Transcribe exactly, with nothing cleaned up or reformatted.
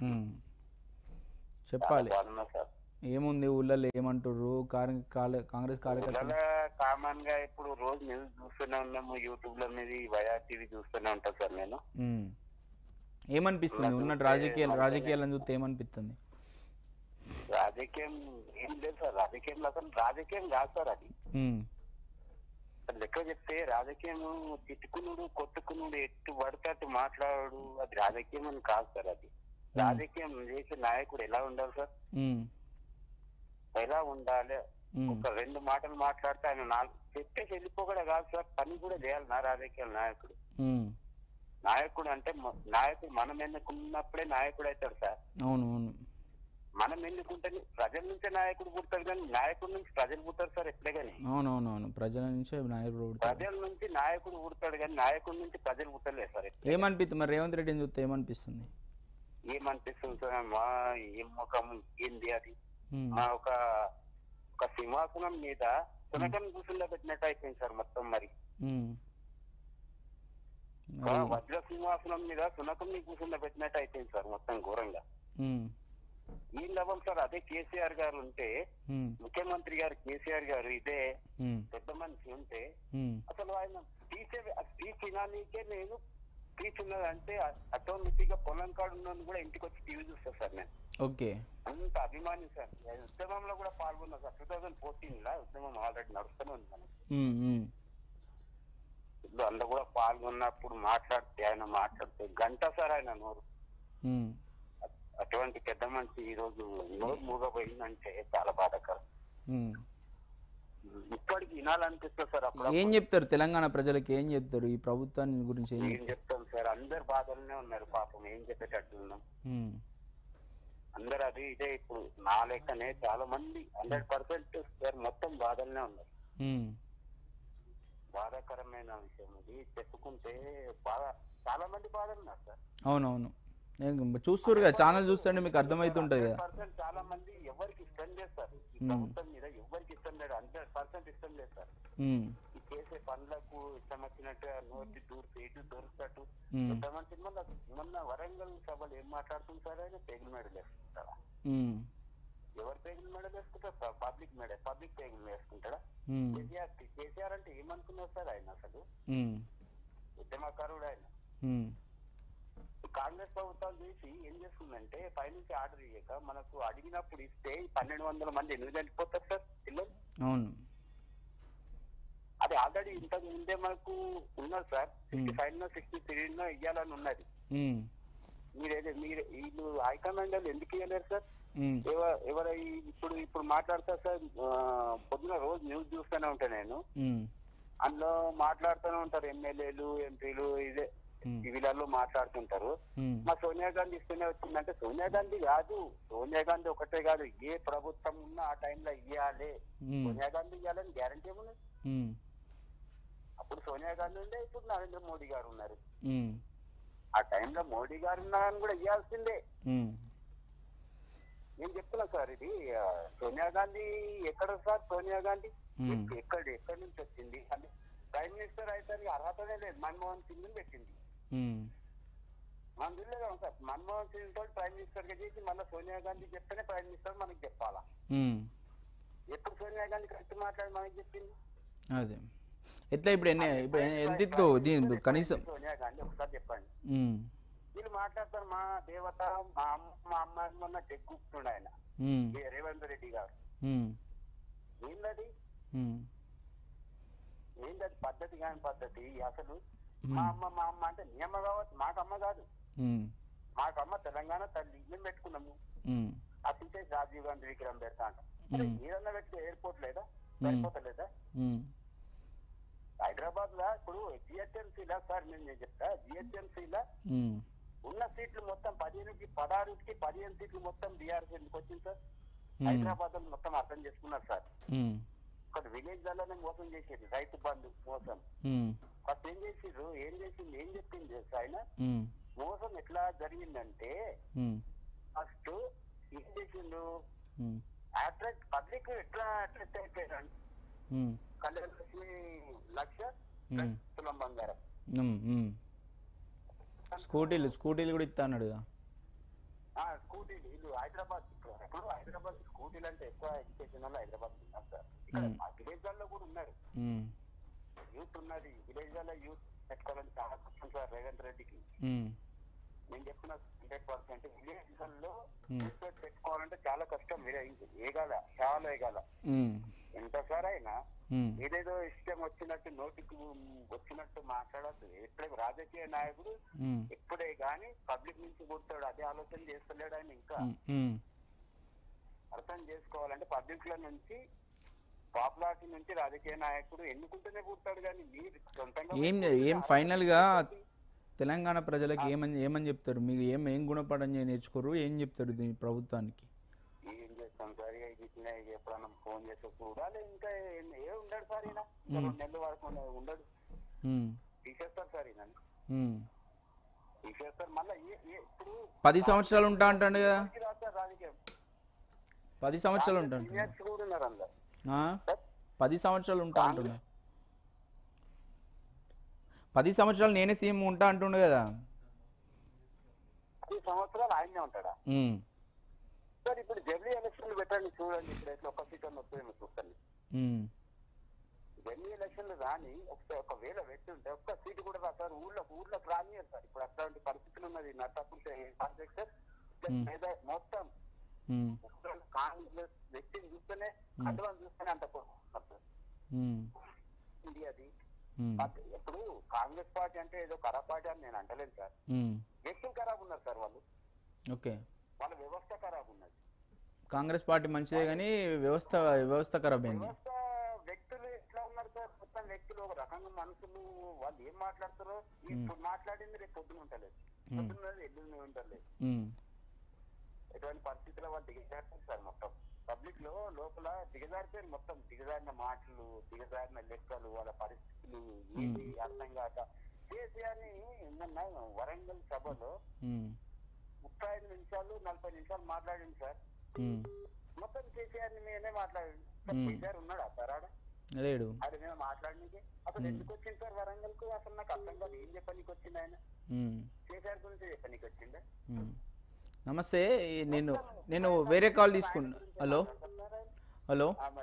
ఉమ్. చెప్పాలి ఏముంది ఊళ్ళో ఏమంటారు కాంగ్రెస్ కార్యకర్తలు కామన్ గా ఇప్పుడు రోజు న్యూస్ చూస్తూనే ఉన్నాము, యూట్యూబ్ లో మీద వయా టీవీ చూస్తూనే ఉంటా సార్ నేను. ఏమనిపిస్తుంది ఉన్నట్టు రాజకీయాలు రాజకీయాలను చూస్తే ఏమనిపిస్తుంది? రాజకీయం ఏం లేదు సార్, రాజకీయంలో అసలు రాజకీయం కాదు సార్ అది. లెక్క చెప్తే రాజకీయం తిట్టుకునుడు కొట్టుకునుడు ఎట్టు పడితే అటు మాట్లాడు అది రాజకీయం అని కాదు సార్. అది రాజకీయం చేసే నాయకుడు ఎలా ఉండాలి సార్, ఎలా ఉండాలి? ఒక రెండు మాటలు మాట్లాడితే ఆయన నాలుగు చెప్పేసి వెళ్ళిపోకూడదు కాదు సార్, పని కూడా చేయాలి నా రాజకీయ నాయకుడు. నాయకుడు అంటే నాయకుడు మనం ఎన్నుకున్నప్పుడే నాయకుడు అవుతాడు సార్. అవును అవును, మనం ఎన్నుకుంటే ప్రజల నుంచే నాయకుడు పుడతాడు, కానీ నాయకుడి నుంచి ప్రజలు పుడతారు సార్ ఎప్పుడే. కానీ అవునవునవును, ప్రజల నుంచే నాయకుడు ప్రజల నుంచి నాయకుడు పుడతాడు, కానీ నాయకుడి నుంచి ప్రజలు పుట్టలేదు సార్. ఏమనిపిస్తుంది మరి రేవంత్ రెడ్డిని చూస్తే ఏమనిపిస్తుంది? ఏమనిపిస్తుంది సార్, మా ఏం ముఖం ఏంది అది, మా ఒక ఒక సింహాసనం మీద సునకం కూర్చుండా పెట్టినట్టు అయిపోయింది సార్ మొత్తం. మరి వజ్ర సింహాసనం మీద సునకం కూర్చుండా పెట్టినట్టు అయిపోయింది సార్ మొత్తం ఘోరంగా. ఈ లవం సార్ అదే కేసీఆర్ గారు ఉంటే, ముఖ్యమంత్రి గారు కేసీఆర్ గారు ఇదే పెద్ద మనిషి ఉంటే అసలు ఆయన స్పీచ్ స్పీచ్ వినానికే నేను స్పీచ్ ఉన్నదంటే ఆటోమేటిక్ గా పొలం కాడు ఉన్నది కూడా ఇంటికి వచ్చి టీవీ చూస్తా సార్ నేను. ఓకే, అంత అభిమాని సార్. ఉద్యమంలో కూడా పాల్గొన్నా సార్. టూ థౌజండ్ ఫోర్టీన్ లా ఉద్యమం ఆల్రెడీ నడుస్తూనే ఉంది మనకి. అందులో కూడా పాల్గొన్నప్పుడు మాట్లాడితే ఆయన మాట్లాడితే గంట సార్ ఆయన నోరు. అటువంటి పెద్ద మనిషి ఈ రోజు నోరు మూగపోయిందంటే చాలా బాధాకరం. ఇప్పటికి వినాలనిపిస్తుంది సార్. అప్పుడు ఏం చెప్తారు తెలంగాణ ప్రజలకి, ఏం చెప్తారు ఈ ప్రభుత్వాన్ని గురించి? ఏం చెప్తాం సార్, అందరు బాధలనే ఉన్నారు పాపం. ఏం చెప్పేటట్టు ఉన్నాం అందరు. అది ఇదే ఇప్పుడు నా లెక్కనే చాలా మంది హండ్రెడ్ పర్సెంట్ సార్ మొత్తం బాధలనే ఉన్నారు. బాధాకరమైన విషయం ఇది. చెప్పుకుంటే బాగా చాలా మంది బాధలు ఉన్నారు సార్. అవునవును, చూస్తారు కదా ఛానల్ చూస్తుంటే మీకు అర్థమవుతుంటది కదా. చాలా మంది ఎవరికి ఇష్టం లేదు సార్, ఈ ప్రభుత్వం మీద ఎవరికి ఇష్టం లేదు, హండ్రెడ్ పర్సెంట్ ఇష్టం లేదు సార్. ఈ చేసే పనులకు ఇష్టం వచ్చినట్టుగా నోటి దూరు ఇటు దొరుకుతట్టు ఎంతమంది మొన్న మొన్న వరంగల్ సభలు ఏం మాట్లాడుతుంది సార్, ఆయన పేగుల మెడలు వేసుకుంటారా? ఎవరు పేగుల మెడలు వేసుకుంటారు? పబ్లిక్ మెడ పబ్లిక్ పేగులు వేసుకుంటాడా? కేసీఆర్ కేసీఆర్ అంటే ఏమనుకున్నారు సార్ ఆయన? అసలు ఉద్యమకారుడు ఆయన. కాంగ్రెస్ ప్రభుత్వం చూసి ఏం చేస్తుందంటే పైనుంచి ఆర్డర్ ఇయ్యక మనకు అడిగినప్పుడు ఇస్తే పన్నెండు వందల మంది ఎందుకు చనిపోతారు సార్ పిల్లలు? అవును, అది ఆల్రెడీ ఇంతకు ముందే మనకు ఉన్నది sir. Sixty five no sixty three no ఇయ్యాలని ఉన్నది. మీరేదో మీరు వీళ్ళు హైకమాండ్ వాళ్ళు ఎందుకు ఇవ్వలేరు సార్? ఎవర ఇప్పుడు ఇప్పుడు మాట్లాడతారు సార్, పొద్దున రోజు న్యూస్ చూస్తూనే ఉంటా నేను. అందులో మాట్లాడుతూనే ఉంటారు ఎమ్మెల్యేలు ఎంపీలు, ఇదే వీళ్ళలో మాట్లాడుతుంటారు. మా సోనియా గాంధీ ఇస్తూనే వచ్చిందంటే సోనియా గాంధీ కాదు, సోనియా గాంధీ ఒకటే కాదు, ఏ ప్రభుత్వం ఉన్నా ఆ టైంలో ఇయ్యాలి. సోనియా గాంధీ ఇవ్వాలని గ్యారంటీ ఏమున్నది? అప్పుడు సోనియా గాంధీ ఉండే, ఇప్పుడు నరేంద్ర మోడీ గారు ఉన్నారు. ఆ టైంలో మోడీ గారు ఉన్నారని కూడా ఇవ్వాల్సిందే. నేను చెప్తున్నా సార్, ఇది సోనియా గాంధీ ఎక్కడ సార్? సోనియా గాంధీ ఎక్కడ ఎక్కడి నుంచి వచ్చింది? అంటే ప్రైమ్ మినిస్టర్ అయితే అర్హతనే లేదు. మన్మోహన్ సింగ్ ని పెట్టింది. మనం చూడలేదు సార్, మన్మోహన్ సింగ్ తోటి ప్రైమ్ మినిస్టర్ గా చేసి మళ్ళీ సోనియా గాంధీ చెప్తేనే ప్రైమ్ మినిస్టర్ మనకి చెప్పాలా? ఎప్పుడు సోనియా గాంధీ కరెక్ట్ మాట్లాడి మనకి చెప్పింది? అదే ఎట్లా ఇప్పుడు ఇప్పుడు ఎంత కనీసం సోనియా గాంధీ ఒకసారి చెప్పండి. వీళ్ళు మాట్లాడతారు మా దేవత, మా అమ్మ మా అమ్మాయి మొన్న చెక్కుతుండ ఆయన రేవంత్ రెడ్డి గారు. ఏంటది ఏంటది పద్ధతి కాని పద్ధతి అసలు? మా అమ్మ మా అమ్మ అంటే నీ అమ్మ కావచ్చు, మాకు అమ్మ కాదు. మాకు అమ్మ తెలంగాణ తల్లి, మేము పెట్టుకున్నాము. అసలు రాజీవ్ గాంధీ విగ్రహం పెడతా అంట. ఏదన్నా పెడితే ఎయిర్పోర్ట్ లేదా? సరిపోతలేదా? హైదరాబాద్ లో ఇప్పుడు జిహెచ్ఎంసీలా సార్ నేను చెప్తా, జిహెచ్ఎంసీలా ఉన్న సీట్లు మొత్తం పదిహేనుకి పదహారుకి పదిహేను సీట్లు మొత్తం బీఆర్ఎస్ ఎందుకు వచ్చింది సార్? హైదరాబాద్ లో మొత్తం అర్థం చేసుకున్నారు సార్. ఒక విలేజ్ లలోనే మోసం చేసేది, రైతు బంధు మోసం. ఫస్ట్ ఏం చేసిర్రు, ఏం చేసింది, ఏం చెప్పింది ఆయన? మోసం ఎట్లా జరిగిందంటే ఫస్ట్ ఏం చేసిండు, అట్రాక్ట్ పబ్లిక్ ఎట్లా అట్రాక్ట్ అయిపోయారు? కళ్యాణ లక్ష్మి లక్ష తులం బంగారం, స్కూటీలు స్కూటీలు కూడా ఇస్తా అన్నాడు. స్కూటీలు వీళ్ళు హైదరాబాద్ ఇప్పుడు హైదరాబాద్ స్కూటీలు అంటే ఎక్కువ ఎడ్యుకేషన్ వల్ల హైదరాబాద్ ఉన్నారు సార్. ఇక్కడ విలేజ్ లో కూడా ఉన్నారు, యూత్ ఉన్నది. విలేజ్ లో యూత్ పెట్టుకోవాలని చాలా కష్టం సార్ రేవంత్ రెడ్డికి. నేను చెప్తున్నా హండ్రెడ్ పర్సెంట్ విలేజ్ లో యూత్ పెట్టుకోవాలంటే చాలా కష్టం. ఏగాల చాలా ఏగాల ఎంత సార్ అయినా ఏదేదో ఇష్టం వచ్చినట్టు నోటికి వచ్చినట్టు మాట్లాడద్దు. ఎప్పుడే రాజకీయ నాయకుడు ఎప్పుడే గాని పబ్లిక్ నుంచి పుడతాడు, అదే ఆలోచన చేస్తలేడు ఆయన. ఇంకా అర్థం చేసుకోవాలంటే పబ్లిక్ లో నుంచి పాపులారిటీ నుంచి రాజకీయ నాయకుడు ఎన్నుకుంటూనే పుడతాడు, కానీ మీరు సొంతంగా ఏం ఏం ఫైనల్ గా తెలంగాణ ప్రజలకు ఏమని ఏమని చెప్తారు? మీకు ఏం ఏం గుణపడని నేర్చుకోరు, ఏం చెప్తారు దీని ప్రభుత్వానికి? ఏం చేస్తాం సార్, ఎప్పుడన్నా ఫోన్ చేస్తే చూడాలి. ఇంకా ఏ ఉండడు సార్ ఈయన, రెండు నెలల వరకు ఉండడు, తీసేస్తారు సార్ ఈయన, తీసేస్తారు. మళ్ళీ ఇప్పుడు పది సంవత్సరాలు ఉంటా అంటాడు కదా, రాజకీయం పది సంవత్సరాలు ఉంటాడు, కూడా ఉన్నారు అందులో. పది సంవత్సరాలు ఉంటా అంటున్నా, పది సంవత్సరాలు నేనే సీఎం ఉంటా అంటుండే కదా. పది సంవత్సరాలు ఆయనే ఉంటాడా సార్? ఇప్పుడు జర్నీ ఎలక్షన్లు పెట్టండి చూడండి, ఇప్పుడు ఒక్క సీట్ అని వస్తుందేమో చూస్తాను. జర్నీ ఎలక్షన్లు రాని ఒకవేళ పెట్టుంటే ఒక్క సీటు కూడా రా సార్. ఊళ్ళో ఊళ్ళోకి రానియరు సార్. ఇప్పుడు అట్లాంటి పరిస్థితులు ఉన్నది. నర్సాపూర్ మొత్తం కాంగ్రెస్ వ్యక్తిని చూస్తేనే అడ్వాన్స్ చూస్తేనే అంత ఇండియాది. ఇప్పుడు కాంగ్రెస్ పార్టీ అంటే ఏదో ఖరాబ్ పార్టీ అని నేను అంటలేను సార్. వ్యక్తులు ఖరాబ్ ఉన్నారు సార్ వాళ్ళు. ఓకే, వాళ్ళ వ్యవస్థ ఖరాబ్ ఉన్నది. కాంగ్రెస్ పార్టీ మంచిదే కానీ వ్యవస్థ వ్యవస్థ ఖరాబ్ అయింది. వ్యవస్థ వ్యక్తులు ఎట్లా ఉన్నారు సార్? మొత్తం వ్యక్తులు ఒక రకంగా మనుషులు, వాళ్ళు ఏం మాట్లాడతారో ఇప్పుడు మాట్లాడింది రేపు పొద్దున ఉంటలేదు, పొద్దున్న ఎల్లుండి ఉంటలేదు. ఎటువంటి పరిస్థితుల్లో వాళ్ళు దిగజారుతారు సార్. మొత్తం పబ్లిక్ లో లోపల దిగజారిపోయారు, మొత్తం దిగజారిన మాటలు, దిగజారిన లెక్కలు, వాళ్ళ పరిస్థితులు ఏది అర్థం కాక. కేసీఆర్ ని నిన్న వరంగల్ సభలో ముప్పై ఐదు నిమిషాలు నలభై నిమిషాలు మాట్లాడింది సార్. మొత్తం కేసీఆర్ ని మీదనే మాట్లాడింది. కేసీఆర్ ఉన్నాడా సార్ ఆడ? లేడు. అది మేము మాట్లాడడానికి అసలు ఎందుకు వచ్చింది సార్ వరంగల్ కు? అసలు నాకు అర్థం కాదు. ఏం చెప్పనీకి వచ్చింది ఆయన? కేసీఆర్ గురించి చెప్పనీకి వచ్చిందా? నమస్తే, నేను నేను వేరే కాల్ తీసుకున్నా. Hello hello